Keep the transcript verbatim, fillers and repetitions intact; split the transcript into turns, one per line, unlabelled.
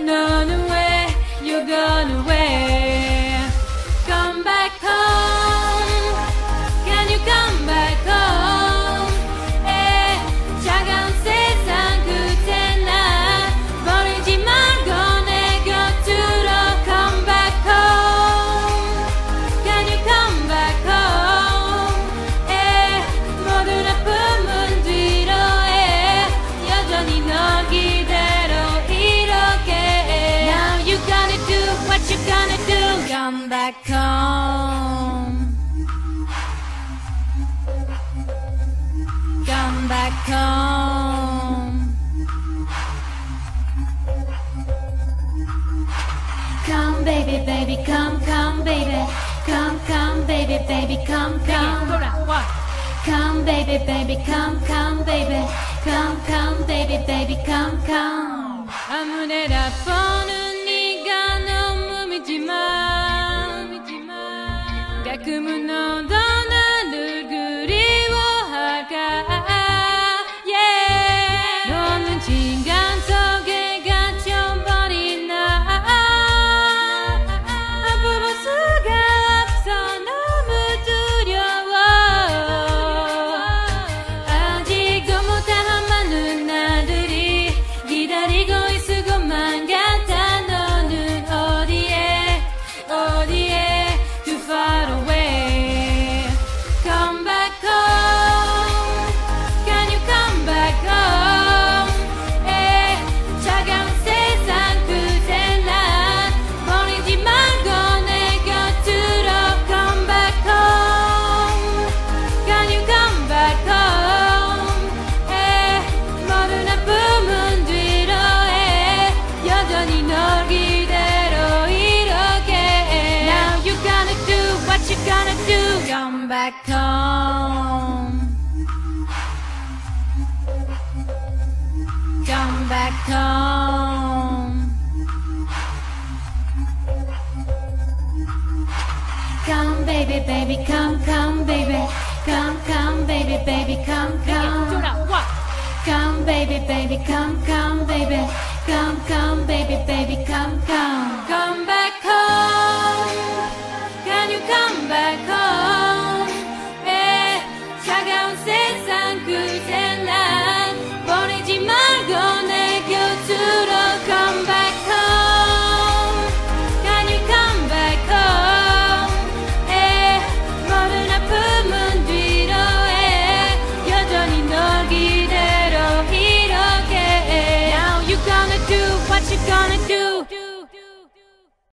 run away, you're gone away. Come back home, can you come back home? 에 차가운 세상 끝에 나 버리지 말고 내 곁으로. Come back home, can you come back home? 에 모든 아픔은 뒤로 해 여전히 널 기다려 이렇게. Now you gotta do what you gonna do. Come back home, come back home. Come baby baby come come baby come come baby baby come come. Come baby baby come come baby come come baby baby come come. 아무데나 보는 네가 너무 미지만 가끔은 너도 나를 그리워할까. Yeah. 너는 진간 속에 갇혀버린 나 아플 수가 없어 너무 두려워. 아직도 못한 많은 나들이 기다리고 있을 것만 같아. 너는 어디에 어디에 too far away. Come back home, can you come back home? 에 차가운 세상 끝에 난 버리지 말고 내 곁으로. Come back home, can you come back home? 에 모든 아픔은 뒤로 해 여전히 널 기다려 이렇게. Now you gotta do what you gotta do. Come back home, come back home. Come baby baby come come baby come come baby baby come come. Come baby baby come come baby come come baby baby come come. Come back